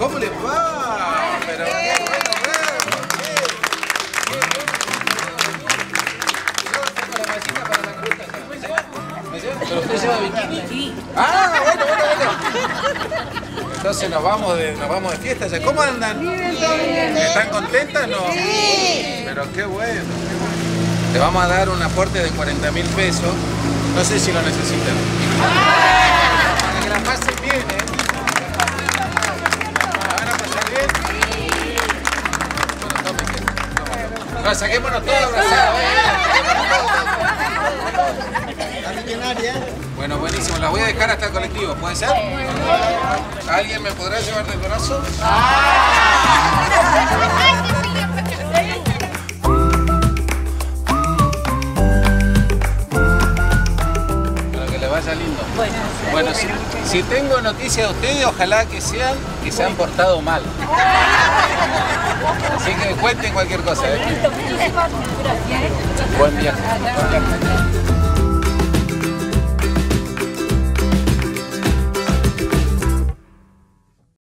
¿Cómo les va? Pero qué bueno verlo. Yo tengo la mallita para la cruz acá. ¿Pero usted lleva bikini? Sí. Ah, bueno. Entonces nos vamos de fiesta ya. ¿Cómo andan? ¿Están contentas? No. Sí. Pero qué bueno. Le vamos a dar un aporte de 40.000 pesos. No sé si lo necesitan. Para que la pasen bien, ¿eh? ¿La van a pasar bien? Sí. Bueno, tomen. No, saquémonos todos abrazados, Bueno, buenísimo. La voy a dejar hasta el colectivo. ¿Puede ser? ¿Alguien me podrá llevar del brazo? Vaya lindo. Bueno, si tengo noticias de ustedes, ojalá que se han portado mal. Así que cuenten cualquier cosa. Buen viaje.